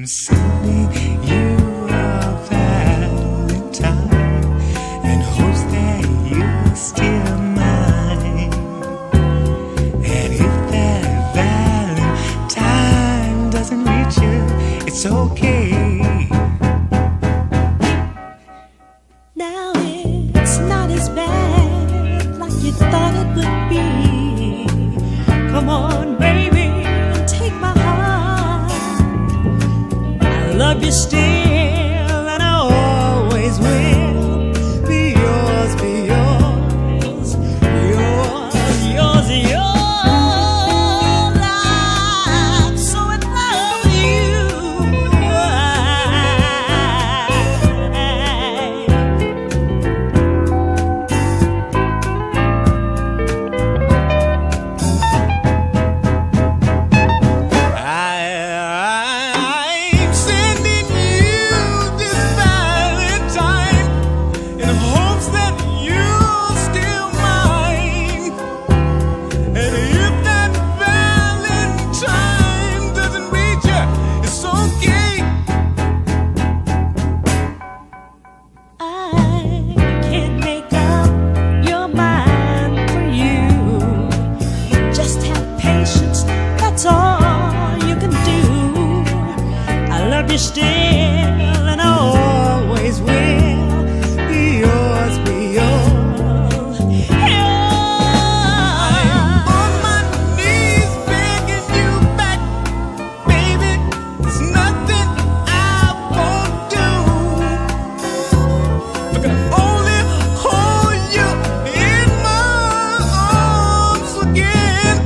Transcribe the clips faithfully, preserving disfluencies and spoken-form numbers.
I'm sending you a valentine in hopes that you're still mine. And if that valentine doesn't reach you, it's okay. Now it's not as bad like you thought it would be. Come on, baby, take my heart. I love you still, and I always will. Be yours, be yours, yours, yours, yours. I'm so in love with you. That's all you can do. I love you still, and I always will. Be yours, be yours, yours. I'm on my knees begging you back, baby. There's nothing I won't do. I can only hold you in my arms again.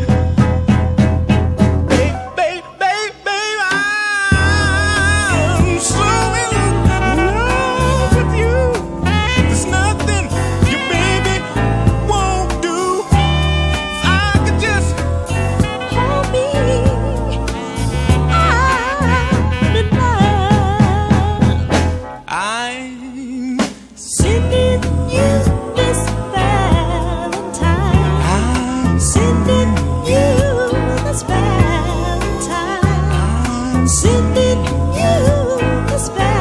Sending you this valentine. I'm sending you this valentine. I'm sending you this valentine.